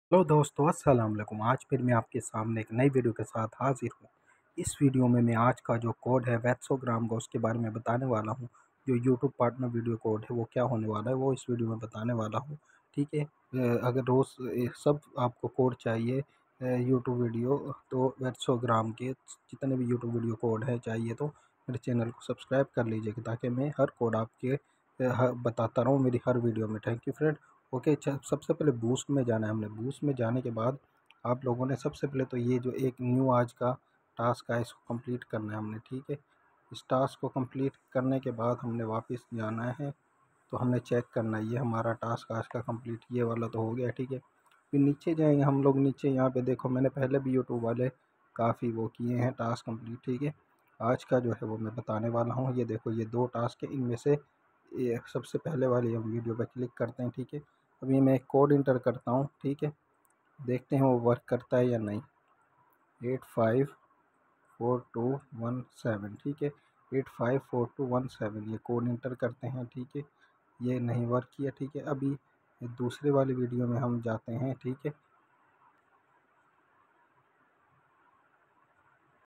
Hello दोस्तों, अस्सलाम वालेकुम। आज फिर मैं आपके सामने एक नई वीडियो के साथ हाजिर हूँ। इस वीडियो में मैं आज का जो कोड है वैक्सोग्राम का उसके बारे में बताने वाला हूँ। जो यूट्यूब पार्टनर वीडियो कोड है वो क्या होने वाला है वो इस वीडियो में बताने वाला हूँ। ठीक है। अगर रोज़ सब आपको कोड चाहिए यूट्यूब वीडियो तो वैक्सोग्राम के जितने भी यूट्यूब वीडियो कोड है चाहिए तो मेरे चैनल को सब्सक्राइब कर लीजिएगा ताकि मैं हर कोड आपके बताता रहूँ मेरी हर वीडियो में। Thank you friend. ओके, सबसे पहले बूस्ट में जाना है हमने। बूस्ट में जाने के बाद आप लोगों ने सबसे पहले तो ये जो एक न्यू आज का टास्क है इसको कंप्लीट करना है हमने। ठीक है। इस टास्क को कंप्लीट करने के बाद हमने वापस जाना है, तो हमने चेक करना है ये हमारा टास्क आज का कंप्लीट ये वाला तो हो गया। ठीक है। फिर नीचे जाएंगे हम लोग। नीचे यहाँ पे देखो मैंने पहले भी यूट्यूब वाले काफ़ी वो किए हैं टास्क कंप्लीट। ठीक है। आज का जो है वो मैं बताने वाला हूँ। ये देखो ये दो टास्क है, इनमें से ये सबसे पहले वाली हम वीडियो पर क्लिक करते हैं। ठीक है। अभी मैं एक कोड इंटर करता हूँ। ठीक है। देखते हैं वो वर्क करता है या नहीं। 854217। ठीक है। 854217 ये कोड इंटर करते हैं। ठीक है। ये नहीं वर्क किया। ठीक है। अभी दूसरे वाली वीडियो में हम जाते हैं। ठीक है।